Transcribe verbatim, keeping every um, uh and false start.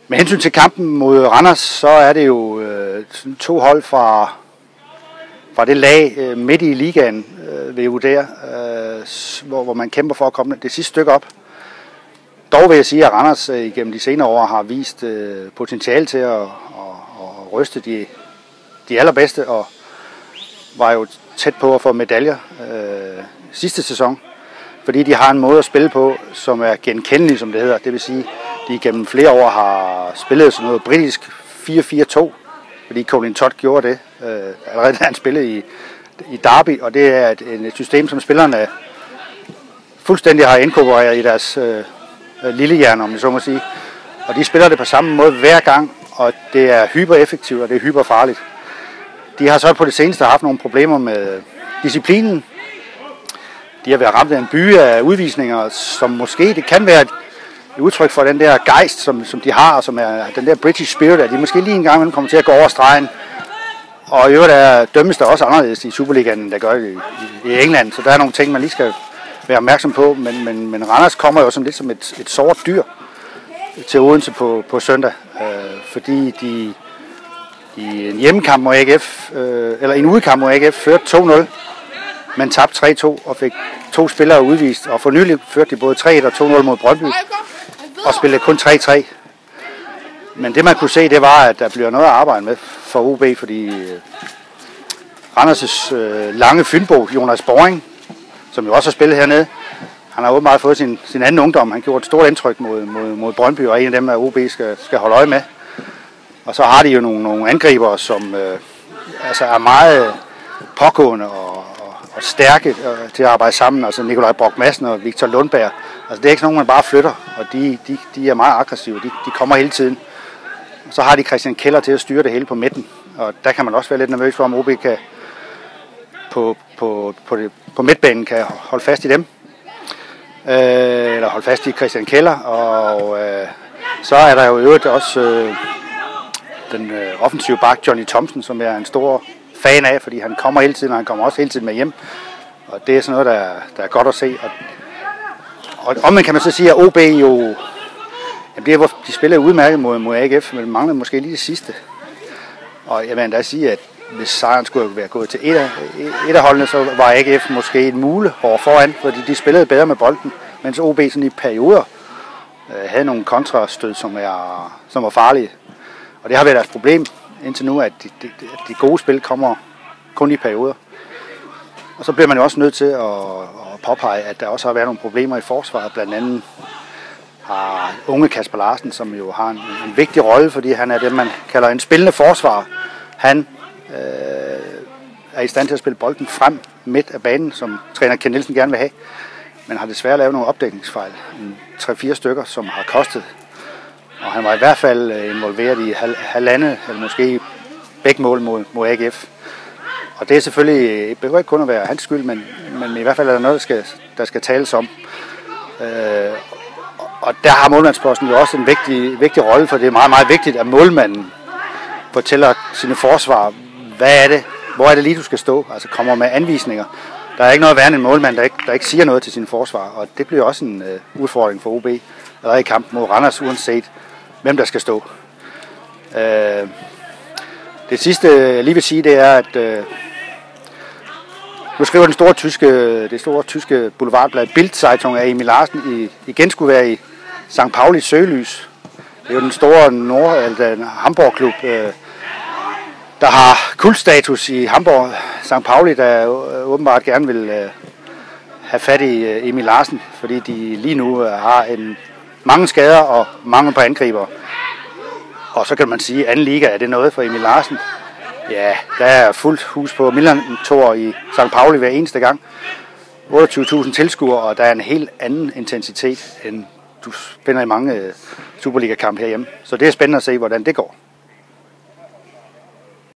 Med hensyn til kampen mod Randers, så er det jo øh, to hold fra, fra det lag øh, midt i ligaen, øh, vil jeg vurdere, øh, hvor, hvor man kæmper for at komme det sidste stykke op. Dog vil jeg sige, at Randers øh, igennem de senere år har vist øh, potentiale til at, at, at ryste de, de allerbedste, og var jo tæt på at få medaljer øh, sidste sæson. Fordi de har en måde at spille på, som er genkendelig, som det hedder. Det vil sige, at de gennem flere år har spillet sådan noget britisk fire fire to, fordi Colin Todd gjorde det øh, allerede da han spillede i, i Derby, og det er et, et system, som spillerne fuldstændig har inkorporeret i deres øh, lillehjerne, om jeg så må sige. Og de spiller det på samme måde hver gang, og det er hypereffektivt, og det er hyperfarligt. De har så på det seneste haft nogle problemer med disciplinen. De har været ramt af en by af udvisninger, som måske det kan være et udtryk for den der gejst, som, som de har, som er den der British spirit, at de måske lige en gang kommer til at gå over stregen. Og i øvrigt er dømmes der også anderledes i Superligaen, end der gør det i, i England, så der er nogle ting, man lige skal være opmærksom på. Men, men, men Randers kommer jo sådan lidt som et, et sort dyr til Odense på, på søndag, øh, fordi de i en hjemmekamp mod A G F, øh, eller en udekamp mod A G F, førte to nul. Men tabte tre to og fik to spillere udvist. Og for nylig førte de både tre et og to nul mod Brøndby. Og spillede kun tre tre. Men det man kunne se, det var, at der bliver noget at arbejde med for O B. Fordi øh, Randers' øh, lange fynbo, Jonas Boring, som jo også har spillet hernede. Han har åbenbart fået sin, sin anden ungdom. Han gjorde et stort indtryk mod, mod, mod Brøndby, og en af dem, at O B skal, skal holde øje med. Og så har de jo nogle, nogle angriber, som øh, altså er meget pågående og og stærke øh, til at arbejde sammen, altså Nikolaj Brock Madsen og Victor Lundberg. Altså det er ikke sådan nogen, man bare flytter, og de, de, de er meget aggressive, de, de kommer hele tiden. Og så har de Christian Keller til at styre det hele på midten, og der kan man også være lidt nervøs for, om O B kan på, på, på, det, på midtbanen kan holde fast i dem. Øh, eller holde fast i Christian Keller, og øh, så er der jo i øvrigt også øh, den øh, offensive bak Johnny Thomsen, som er en stor fan af, fordi han kommer hele tiden, og han kommer også hele tiden med hjem. Og det er sådan noget, der, der er godt at se. Og, og omvendt kan man så sige, at O B jo, jamen det er, hvor de spiller udmærket mod, mod A G F, men det mangler måske lige det sidste. Og jeg vil endda sige, at hvis sejren skulle være gået til et af, et af holdene, så var A G F måske en mule hårdt foran, fordi de spillede bedre med bolden, mens O B sådan i perioder øh, havde nogle kontrastød, som, er, som var farlige. Og det har været deres problem indtil nu, at de, de, de gode spil kommer kun i perioder. Og så bliver man jo også nødt til at, at påpege, at der også har været nogle problemer i forsvaret. Blandt andet har unge Kasper Larsen, som jo har en, en vigtig rolle, fordi han er det, man kalder en spillende forsvarer. Han øh, er i stand til at spille bolden frem midt af banen, som træner Ken Nielsen gerne vil have. Men har desværre lavet nogle opdækningsfejl, tre fire stykker, som har kostet. Og han var i hvert fald involveret i hal- halvandet, eller måske begge mål mod, mod A G F. Og det er selvfølgelig, det behøver ikke kun at være hans skyld, men, men i hvert fald er der noget, der skal, der skal tales om. Øh, og der har målmandsposten jo også en vigtig, vigtig rolle, for det er meget, meget vigtigt, at målmanden fortæller sine forsvar, hvad er det, hvor er det lige, du skal stå, altså kommer med anvisninger. Der er ikke noget værre end en målmand, der ikke, der ikke siger noget til sine forsvar, og det bliver også en uh, udfordring for O B, allerede i kampen mod Randers, uanset hvem der skal stå. Uh, det sidste, jeg lige vil sige, det er, at uh, nu skriver den store tyske, det store tyske boulevardblad Bild-Zeitung, at Emil Larsen i, igen skulle være i Sankt Paulis søgelys. Det er jo den store nord, altså Hamburg-klub, uh, der har kultstatus i Hamburg. Sankt Pauli, der åbenbart gerne vil uh, have fat i uh, Emil Larsen, fordi de lige nu uh, har en, mange skader og mangel på angriber. Og så kan man sige, at anden liga, er det noget for Emil Larsen? Ja, der er fuldt hus på Milan-tor i Sankt Pauli hver eneste gang. otteogtyve tusind tilskuere, og der er en helt anden intensitet, end du finder i mange uh, Superliga-kampe herhjemme. Så det er spændende at se, hvordan det går.